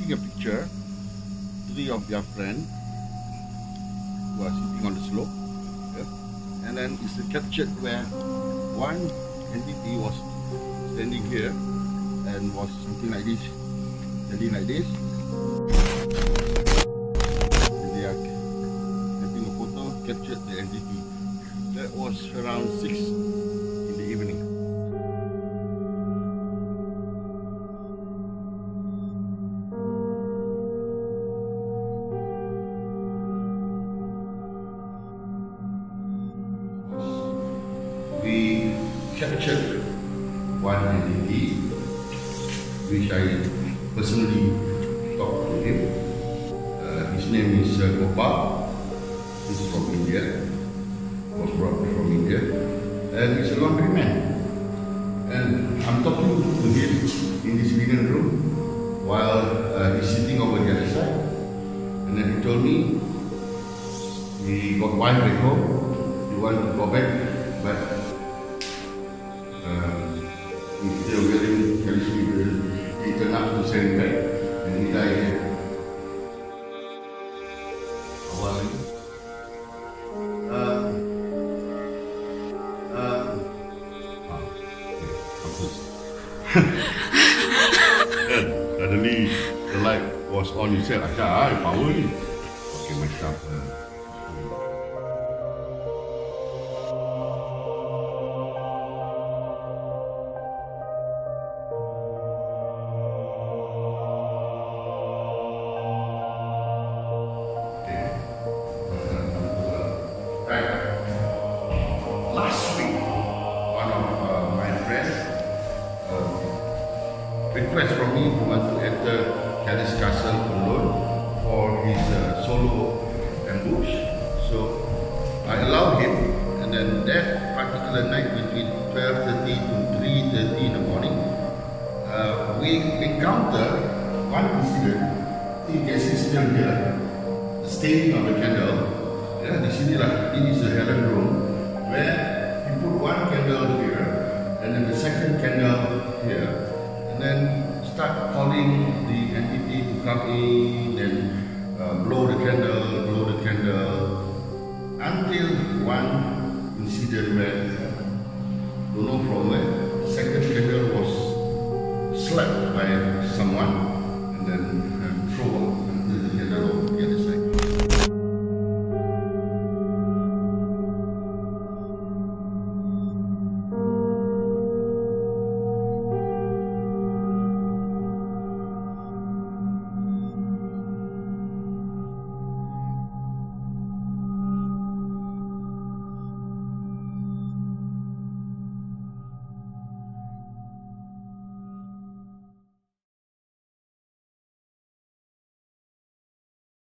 taking a picture, three of their friends who are sitting on the slope, and then it's captured where one entity was standing here and was something like this, standing like this, and they are taking a photo, captured the entity. That was around 6 in the evening. We captured one entity, which I personally talked to him. His name is Gopal. He's from India. Was brought from India, and he's a laundry man. And I'm talking to him in this linen room while he's sitting over the other side. And then he told me he got wife back home. He wanted to go back, but Mr. William Kellie Smith, he turned up to send him back, and he died here. And suddenly the light was on. He said, "Acha, power ni." Okay, my stuff. Last week, one of my friends request from me who want to enter Kellie's castle alone for his solo ambush. So I allowed him, and then that particular night between 12:30 to 3:30 in the morning, we encountered one incident. You can see still here, the staining of the candle. Yeah, this is the Helen room, where he put one candle here, and then the second candle here, and then start calling the entity to come in and blow the candle, until one incident where, don't know from where, the second candle was slapped by someone, and then